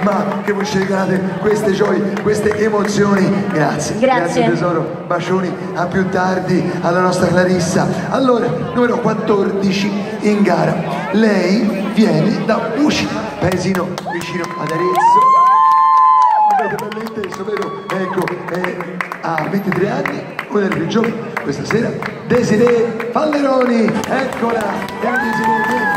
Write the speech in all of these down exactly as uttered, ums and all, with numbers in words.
ma che voi ci regalate queste gioie, queste emozioni. Grazie. Grazie. Grazie tesoro. Bacioni, a più tardi alla nostra Clarissa. Allora, numero quattordici in gara. Lei viene da Buci, paesino vicino ad Arezzo. Avete bello inteso, vero? Ecco, eh, ha ventitré anni, una delle più giovani questa sera. Desiree Falleroni, eccola. E Desiree,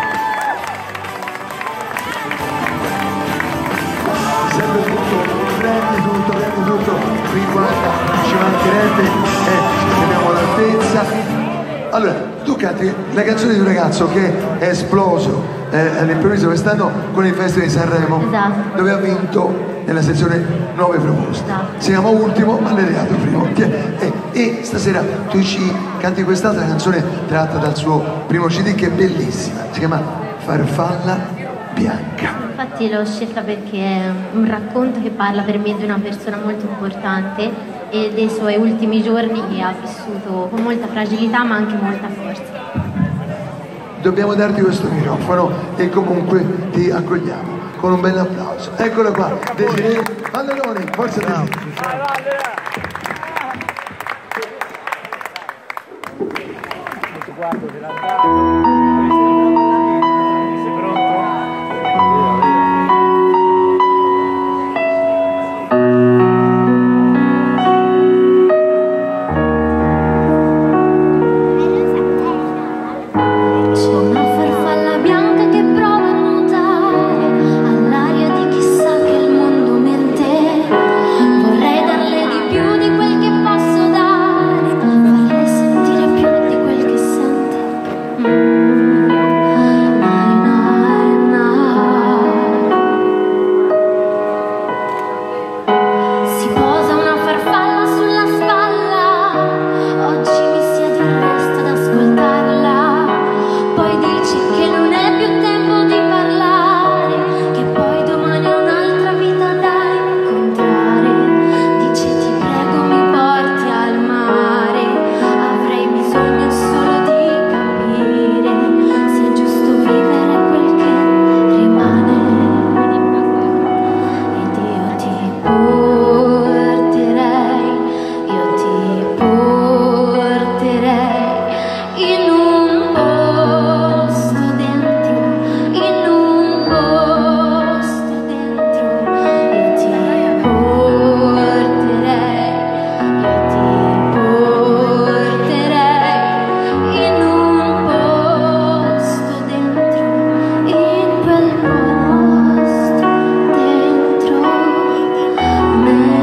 sempre tutto, prendi tutto, prendi tutto, qui guarda, ci mancherebbe, eh, ci teniamo all'altezza. Allora, tu canti la canzone di un ragazzo che è esploso eh, all'improvviso quest'anno con il Festival di Sanremo, esatto, dove ha vinto nella sezione nuove proposte. Esatto. Si chiama Ultimo, ma l'hai arrivato primo. E, e stasera tu ci canti quest'altra canzone tratta dal suo primo C D che è bellissima, si chiama Farfalla Bianca. Infatti l'ho scelta perché è un racconto che parla per me di una persona molto importante e dei suoi ultimi giorni che ha vissuto con molta fragilità ma anche molta forza. Dobbiamo darti questo microfono e comunque ti accogliamo con un bel applauso. Eccola qua, Desiree Falleroni, forza Desiree. Guardo se la sei pronto? C'è una farfalla bianca che prova a nuotare all'aria di chissà che il mondo mente. Vorrei darle di più di quel che posso dare, farle sentire più di quel che sente. Mm. Na, na, na. Si posa una farfalla sulla spalla, oggi mi siedo e resto ad ascoltarla. Poi dice che non è più tempo di parlare, che poi domani è un'altra vita da incontrare. Dice ti prego mi porti al mare, avrei bisogno solo di capire se è giusto vivere quel che rimane. Ed io ti porterei, io ti porterei in un posto dentro, in un posto dentro. Io ti porterei, io ti porterei in un posto dentro, in quel posto dentro me.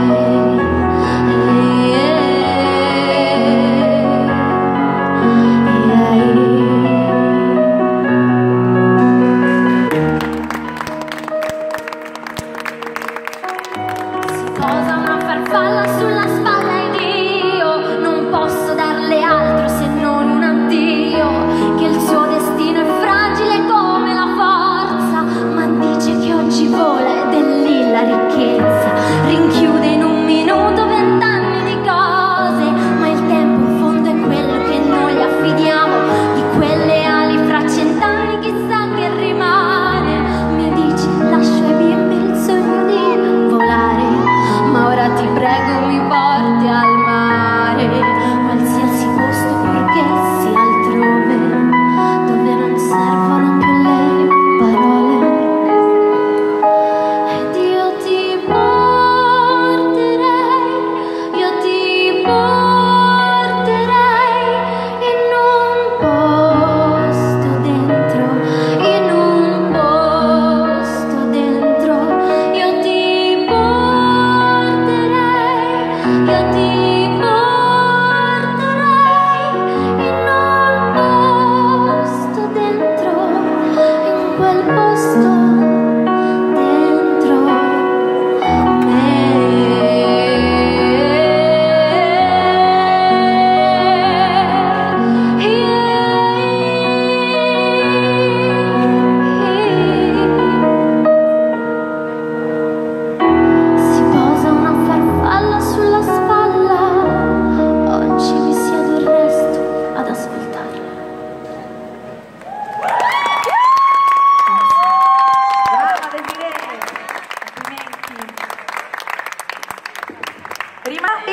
Si posa una farfalla sulla spalla ed io non posso darle altro se non un addio, che il suo destino è fragile come la forza, ma dice che oggi vola ed è lì la ricchezza. Rinchiude in un minuto vent'anni di cose, ma il tempo in fondo è quello che noi gli affidiamo. Di quelle ali fra cent'anni chissà che rimane. Mi dice lascio ai bimbi il sogno di volare, ma ora ti prego mi porti al mare, qualsiasi posto purché sia altrove, dove non servono più le parole. Ed io ti porterei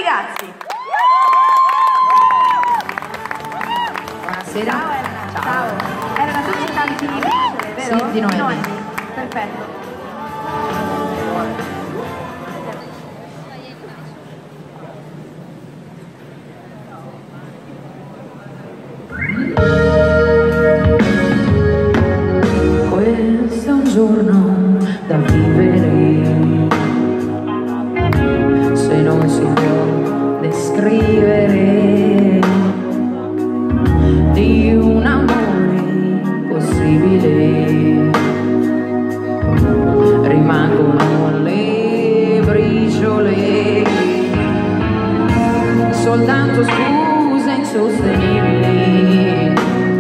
ragazzi. Buonasera. Ciao Elena. Ciao. Erano tutti tanti di vero? Sì, di Noemi. Noemi. Perfetto. Questo è un giorno da vivere, se non si può descrivere, di un amore possibile. Rimangono le briciole, soltanto scuse insostenibili.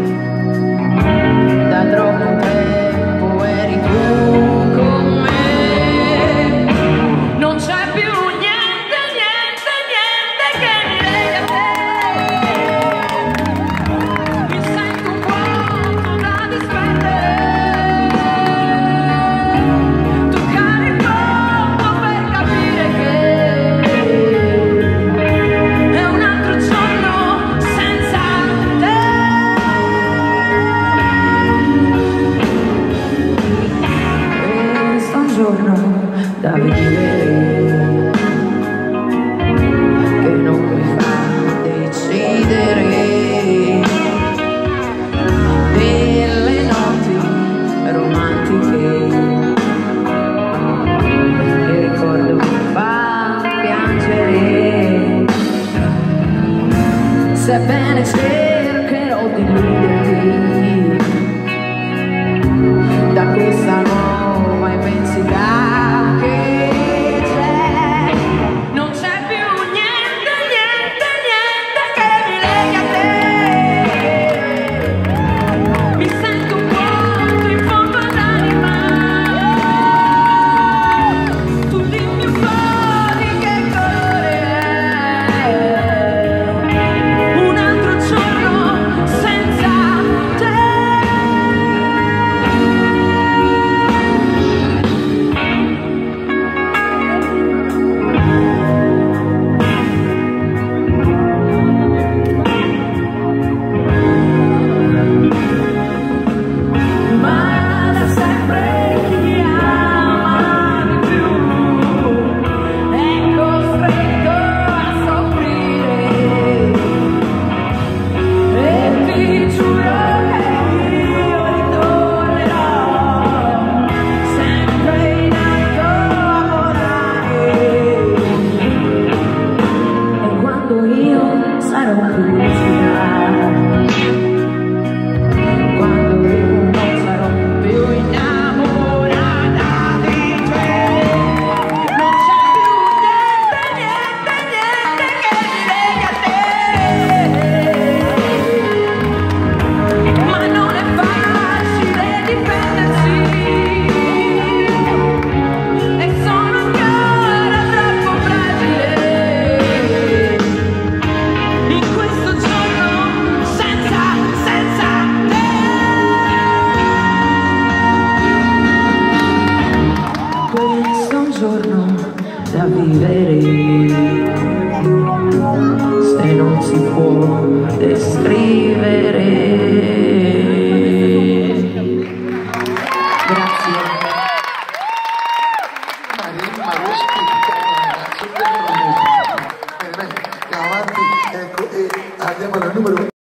Da troppo tempo eri tu con me, non c'è più niente, niente, niente che mi lega a te. Mi sento un vuoto da disperdere, toccare il fondo per capire che è un altro giorno senza te. Questo è un giorno da vivere, che non mi fa decidere delle notti romantiche, il ricordo mi fa piangere, sebbene cercherò di illuderti da questa nuova immensità che c'è. Non c'è più niente, niente, niente che mi lega a te. Mi sento un vuoto in fondo all'anima. Tu dimmi un po' di che colore è un altro giorno senza te. Ma da sempre chi mi ama di più è costretto a soffrire, e ti giuro che io ritornerò sempre in alto a volare, e quando io sarò più lucida, quando io non sarò più innamorata di te, non c'è più niente, niente, niente che mi lega a te. Ma non è facile difendersi, e sono ancora troppo fragile in questo giorno senza, senza te. Questo è un giorno da vivere, se non si può descrivere. Grazie. Marimma Rospi, ragazzi, bene, bene, andiamo avanti, ecco, e andiamo al numero